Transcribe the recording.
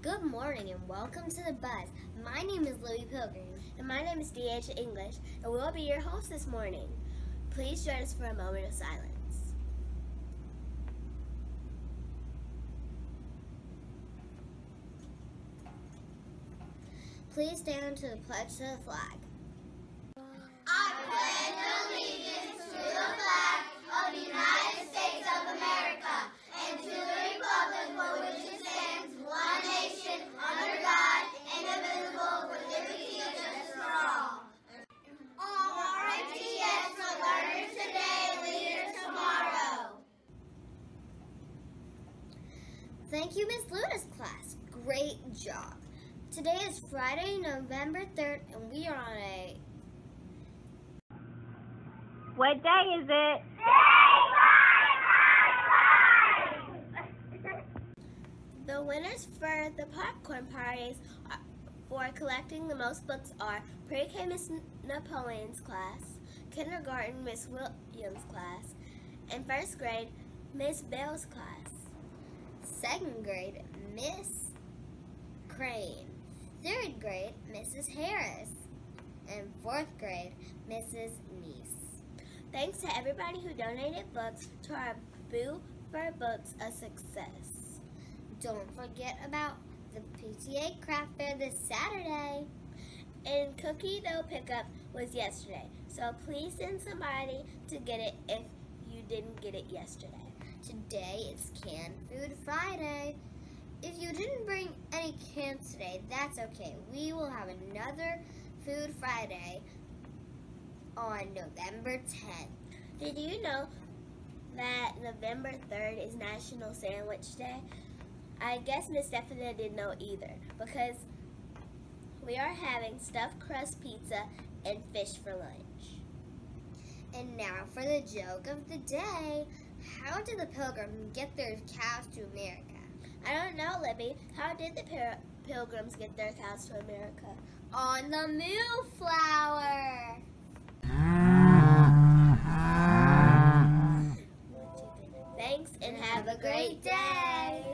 Good morning and welcome to the bus. My name is Louie Pilgrim. And my name is D.H. English, and we'll be your hosts this morning. Please join us for a moment of silence. Please stand to the pledge to the flag. I pledge allegiance to the flag of the United States of America and to the republic for which it stands, one nation, under God, indivisible, with liberty and justice for all. RMTS for learners today, leaders tomorrow. Thank you, Miss Luna's class. Great job. Today is Friday, November 3rd, and we are on a... What day is it? The winners for the popcorn parties for collecting the most books are Pre-K Miss Napoleon's class, Kindergarten Miss Williams' class, and first grade Miss Bell's class. Second grade, Miss Crane. Third grade, Mrs. Harris. And fourth grade, Mrs. Neese. Thanks to everybody who donated books to our Boo for Books a Success. Don't forget about the PTA craft fair this Saturday. And cookie dough pickup was yesterday, so please send somebody to get it if you didn't get it yesterday. Today is Canned Food Friday. If you didn't bring any cans today, that's okay. We will have another Food Friday on November 10th. Did you know that November 3rd is National Sandwich Day? I guess Miss Stephanie didn't know either, because we are having stuffed crust pizza and fish for lunch. And now for the joke of the day. How did the Pilgrims get their cows to America? I don't know, Libby. How did the Pilgrims get their cows to America? On the Moonflower. Thanks and have a great day.